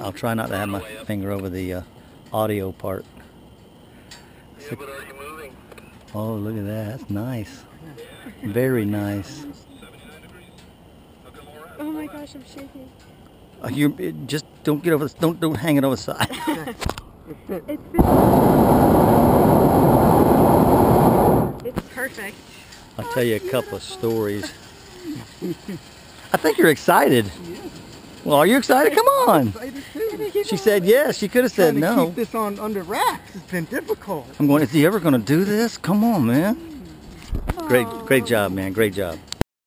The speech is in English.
I'll try not to have my finger over the audio part. Yeah, but are you moving? Oh, look at that. That's nice. Very nice. Oh my gosh, I'm shaking. You just don't get over. Don't hang it over the side. It's perfect. I'll tell you a couple of stories. I think you're excited. Well, are you excited? Come on. She said yes. She could have said Trying to no. keep this under wraps. It's been difficult. I'm going, is he ever going to do this? Come on, man. Great job, man. Great job.